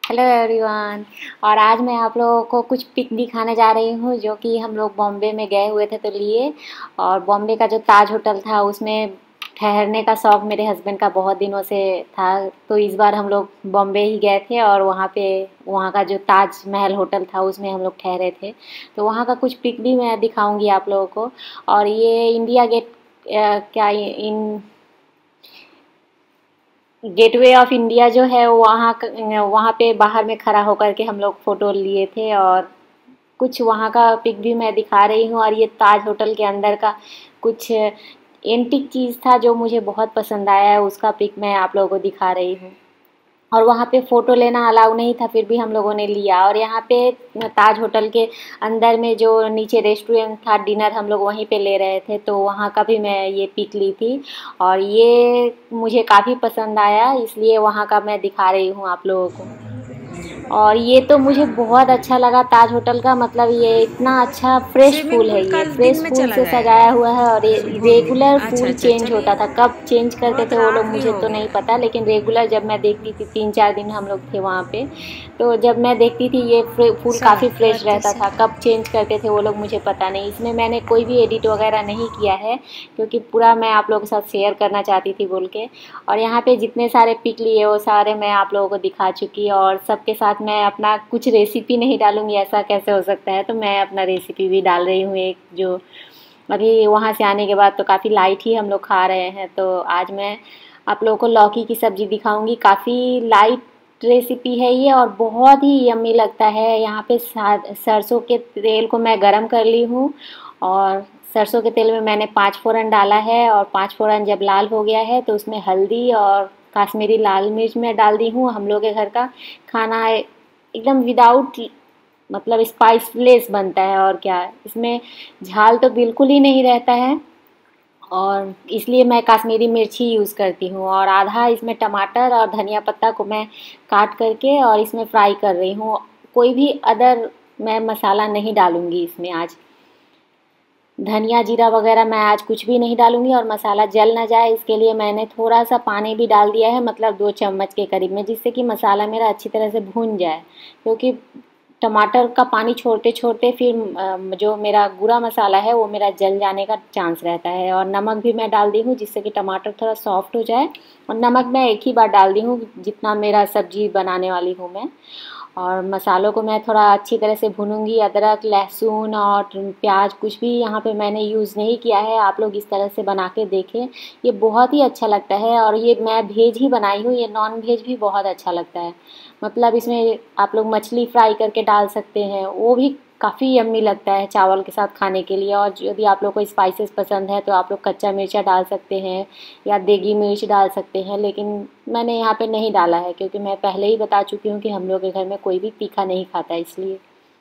Hello everyone. और आज मैं आप लोगों को कुछ पिक दिखाने जा रही हूँ जो कि हम लोग बॉम्बे में गए हुए थे तो लिए। और बॉम्बे का जो ताज होटल था उसमें ठहरने का शौक़ मेरे हस्बैंड का बहुत दिनों से था। तो इस बार हम लोग बॉम्बे ही गए थे और वहाँ का जो ताज महल होटल था उसमें हम लोग ठहरे थे। तो वहाँ का कुछ पिक भी मैं दिखाऊंगी आप लोगों को। और ये इंडिया गेट क्या इन गेटवे ऑफ इंडिया जो है वहाँ पे बाहर में खड़ा होकर के हम लोग फ़ोटो लिए थे। और कुछ वहाँ का पिक भी मैं दिखा रही हूँ। और ये ताज होटल के अंदर का कुछ एंटिक चीज़ था जो मुझे बहुत पसंद आया है, उसका पिक मैं आप लोगों को दिखा रही हूँ। और वहाँ पे फ़ोटो लेना अलाउ नहीं था फिर भी हम लोगों ने लिया। और यहाँ पे ताज होटल के अंदर में जो नीचे रेस्टोरेंट था, डिनर हम लोग वहीं पे ले रहे थे तो वहाँ का भी मैं ये पिक ली थी। और ये मुझे काफ़ी पसंद आया इसलिए वहाँ का मैं दिखा रही हूँ आप लोगों को। और ये तो मुझे बहुत अच्छा लगा ताज होटल का, मतलब ये इतना अच्छा फ्रेश स्विमिंग फूल है, पूल ये कल दिन फ्रेश में फूल चला से जाएगा सजाया हुआ है। और सुबह में। रेगुलर अच्छा फूल अच्छा, चेंज होता चलिए। था, कब चेंज करते बहुत थे वो लोग रात भी मुझे हो तो गया। नहीं पता, लेकिन रेगुलर जब मैं देखती थी 3-4 दिन हम लोग थे वहाँ पे तो जब मैं देखती थी ये फूल काफ़ी सात फ्रेश रहता 32 था। कब चेंज करते थे वो लोग मुझे पता नहीं। इसमें मैंने कोई भी एडिट वगैरह नहीं किया है क्योंकि पूरा मैं आप लोगों के साथ शेयर करना चाहती थी बोल के। और यहाँ पे जितने सारे पिक लिए वो सारे मैं आप लोगों को दिखा चुकी। और सबके साथ मैं अपना कुछ रेसिपी नहीं डालूंगी, ऐसा कैसे हो सकता है, तो मैं अपना रेसिपी भी डाल रही हूँ एक जो अभी वहाँ से आने के बाद तो काफ़ी लाइट ही हम लोग खा रहे हैं। तो आज मैं आप लोगों को लौकी की सब्ज़ी दिखाऊंगी, काफ़ी लाइट रेसिपी है ये और बहुत ही यम्मी लगता है। यहाँ पे सरसों के तेल को मैं गरम कर ली हूँ और सरसों के तेल में मैंने 5 फोरन डाला है। और 5 फोरन जब लाल हो गया है तो उसमें हल्दी और काश्मीरी लाल मिर्च मैं डाल दी हूँ। हम लोग के घर का खाना है एकदम विदाउट, मतलब स्पाइसलेस बनता है। और क्या इसमें झाल तो बिल्कुल ही नहीं रहता है और इसलिए मैं काश्मीरी मिर्च ही यूज़ करती हूँ। और आधा इसमें टमाटर और धनिया पत्ता को मैं काट करके और इसमें फ्राई कर रही हूँ। कोई भी अदर मैं मसाला नहीं डालूँगी इसमें आज। धनिया जीरा वगैरह मैं आज कुछ भी नहीं डालूँगी। और मसाला जल ना जाए इसके लिए मैंने थोड़ा सा पानी भी डाल दिया है, मतलब 2 चम्मच के करीब में, जिससे कि मसाला मेरा अच्छी तरह से भून जाए। क्योंकि टमाटर का पानी छोड़ते छोड़ते फिर जो मेरा गुरा मसाला है वो मेरा जल जाने का चांस रहता है। और नमक भी मैं डाल दी हूँ जिससे कि टमाटर थोड़ा सॉफ्ट हो जाए। और नमक मैं एक ही बार डाल दी हूँ जितना मेरा सब्जी बनाने वाली हूँ मैं। और मसालों को मैं थोड़ा अच्छी तरह से भूनूंगी। अदरक लहसुन और प्याज कुछ भी यहाँ पे मैंने यूज़ नहीं किया है, आप लोग इस तरह से बना के देखें, ये बहुत ही अच्छा लगता है। और ये मैं वेज ही बनाई हूँ, ये नॉन वेज भी बहुत अच्छा लगता है। मतलब इसमें आप लोग मछली फ्राई करके डाल सकते हैं, वो भी काफ़ी यम्मी लगता है चावल के साथ खाने के लिए। और यदि आप लोग को स्पाइसेस पसंद है तो आप लोग कच्चा मिर्चा डाल सकते हैं या देगी मिर्च डाल सकते हैं, लेकिन मैंने यहाँ पे नहीं डाला है क्योंकि मैं पहले ही बता चुकी हूँ कि हम लोग के घर में कोई भी तीखा नहीं खाता इसलिए।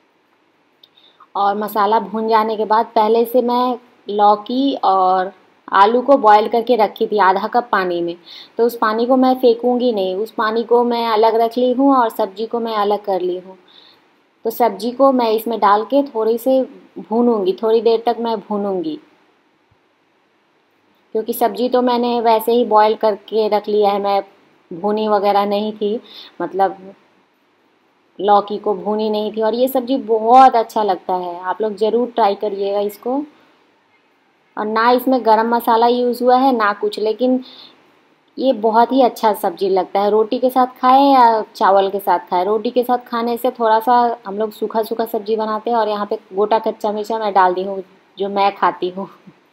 और मसाला भून जाने के बाद पहले से मैं लौकी और आलू को बॉईल करके रखी थी आधा कप पानी में। तो उस पानी को मैं फेंकूंगी नहीं, उस पानी को मैं अलग रख ली हूँ और सब्जी को मैं अलग कर ली हूँ। तो सब्जी को मैं इसमें डाल के थोड़ी से भूनूंगी, थोड़ी देर तक मैं भूनूंगी। क्योंकि सब्जी तो मैंने वैसे ही बॉईल करके रख लिया है, मैं भुनी वगैरह नहीं थी, मतलब लौकी को भुनी नहीं थी। और ये सब्जी बहुत अच्छा लगता है, आप लोग ज़रूर ट्राई करिएगा इसको। और ना इसमें गरम मसाला यूज़ हुआ है ना कुछ, लेकिन ये बहुत ही अच्छा सब्जी लगता है। रोटी के साथ खाएं या चावल के साथ खाएं, रोटी के साथ खाने से थोड़ा सा हम लोग सूखा सूखा सब्जी बनाते हैं। और यहाँ पे गोटा कच्चा मिर्चा मैं डाल दी हूँ जो मैं खाती हूँ।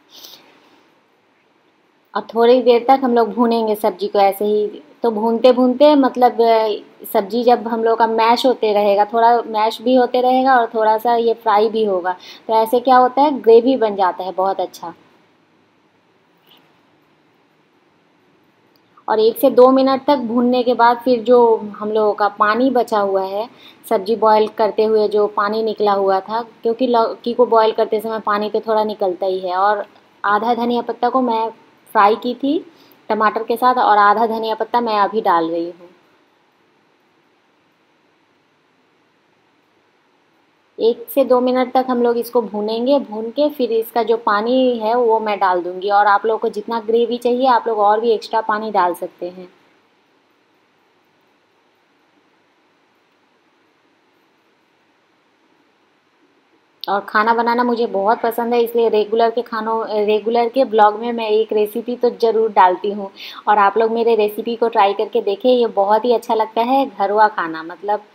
और थोड़ी देर तक हम लोग भूनेंगे सब्जी को ऐसे ही। तो भूनते भूनते मतलब सब्जी जब हम लोग का मैश होते रहेगा, थोड़ा मैश भी होते रहेगा और थोड़ा सा ये फ्राई भी होगा, तो ऐसे क्या होता है ग्रेवी बन जाता है बहुत अच्छा। और 1 से 2 मिनट तक भूनने के बाद फिर जो हम लोगों का पानी बचा हुआ है, सब्जी बॉईल करते हुए जो पानी निकला हुआ था, क्योंकि लौकी को बॉईल करते समय पानी तो थोड़ा निकलता ही है। और आधा धनिया पत्ता को मैं फ्राई की थी टमाटर के साथ और आधा धनिया पत्ता मैं अभी डाल रही हूँ। 1 से 2 मिनट तक हम लोग इसको भूनेंगे, भून के फिर इसका जो पानी है वो मैं डाल दूंगी। और आप लोग को जितना ग्रेवी चाहिए आप लोग और भी एक्स्ट्रा पानी डाल सकते हैं। और खाना बनाना मुझे बहुत पसंद है, इसलिए रेगुलर के ब्लॉग में मैं एक रेसिपी तो ज़रूर डालती हूँ। और आप लोग मेरे रेसिपी को ट्राई करके देखें, ये बहुत ही अच्छा लगता है घरवा खाना मतलब।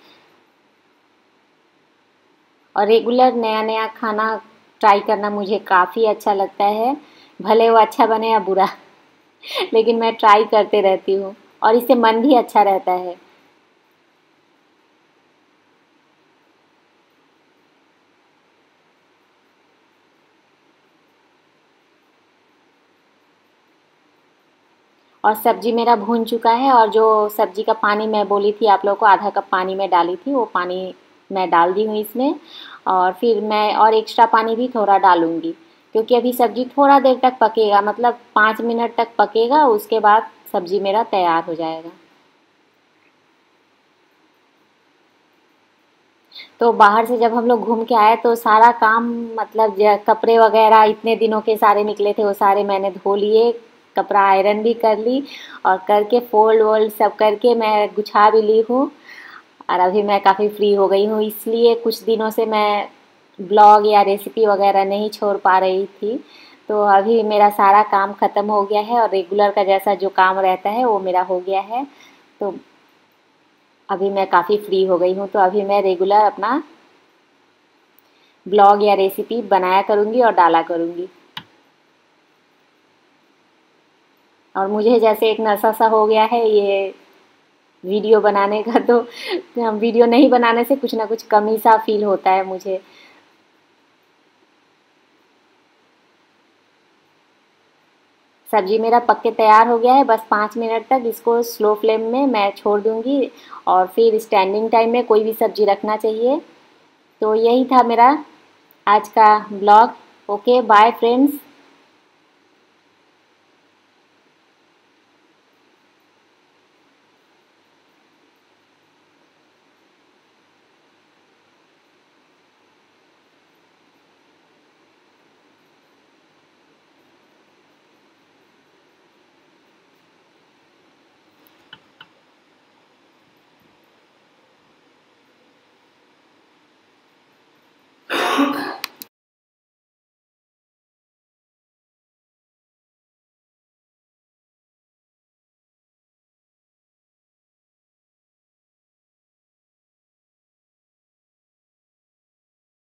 और रेगुलर नया नया खाना ट्राई करना मुझे काफ़ी अच्छा लगता है, भले वो अच्छा बने या बुरा लेकिन मैं ट्राई करते रहती हूँ और इससे मन भी अच्छा रहता है। और सब्जी मेरा भून चुका है, और जो सब्जी का पानी मैं बोली थी आप लोगों को, आधा कप पानी मैं डाली थी, वो पानी मैं डाल दी हूँ इसमें। और फिर मैं और एक्स्ट्रा पानी भी थोड़ा डालूँगी, क्योंकि अभी सब्जी थोड़ा देर तक पकेगा, मतलब 5 मिनट तक पकेगा, उसके बाद सब्जी मेरा तैयार हो जाएगा। तो बाहर से जब हम लोग घूम के आए तो सारा काम, मतलब कपड़े वगैरह इतने दिनों के सारे निकले थे, वो सारे मैंने धो लिए, कपड़ा आयरन भी कर ली, और करके फोल्ड वोल्ड सब करके मैं गुछा भी ली हूँ। और अभी मैं काफ़ी फ्री हो गई हूँ, इसलिए कुछ दिनों से मैं ब्लॉग या रेसिपी वगैरह नहीं छोड़ पा रही थी। तो अभी मेरा सारा काम ख़त्म हो गया है, और रेगुलर का जैसा जो काम रहता है वो मेरा हो गया है। तो अभी मैं काफ़ी फ्री हो गई हूँ, तो अभी मैं रेगुलर अपना ब्लॉग या रेसिपी बनाया करूँगी और डाला करूँगी। और मुझे जैसे एक नशा सा हो गया है ये वीडियो बनाने का, तो वीडियो नहीं बनाने से कुछ ना कुछ कमी सा फील होता है मुझे। सब्जी मेरा पक के तैयार हो गया है, बस 5 मिनट तक इसको स्लो फ्लेम में मैं छोड़ दूँगी। और फिर स्टैंडिंग टाइम में कोई भी सब्जी रखना चाहिए। तो यही था मेरा आज का blog. Okay, bye friends.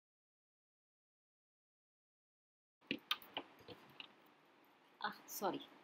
Sorry.